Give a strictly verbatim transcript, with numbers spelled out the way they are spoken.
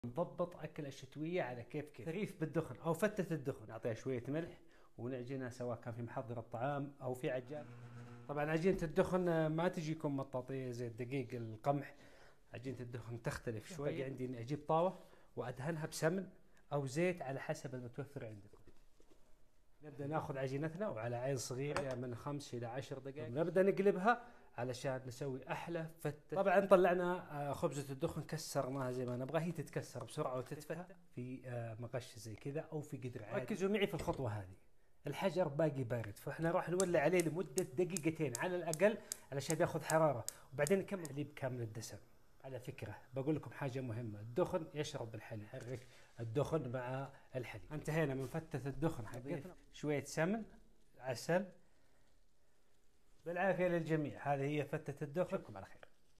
نضبط أكلة شتوية على كيف كيف. ثريف بالدخن أو فتة الدخن، نعطيها شوية ملح ونعجنها سواء كان في محضر الطعام أو في عجان. طبعا عجينة الدخن ما تجيكم مطاطية زي الدقيق القمح، عجينة الدخن تختلف شوي. باقي عندي إني أجيب طاوة وأدهنها بسمن أو زيت على حسب المتوفر عندكم. نبدأ ناخذ عجينتنا وعلى عين صغيرة من خمس إلى عشر دقائق نبدأ نقلبها علشان نسوي أحلى فتة. طبعا طلعنا خبزة الدخن كسرناها زي ما نبغى، هي تتكسر بسرعة وتتفتح في مقش زي كذا أو في قدر عادي. ركزوا معي في الخطوة هذه، الحجر باقي بارد فاحنا راح نولع عليه لمدة دقيقتين على الأقل علشان ياخذ حرارة، وبعدين نكمل حليب كامل الدسم. على فكرة بقول لكم حاجة مهمة، الدخن يشرب الحليب، حرك الدخن مع الحليب. انتهينا من فتة الدخن حقتنا. شوية سمن، عسل، بالعافية للجميع. هذه هي فتة الدخن، على خير.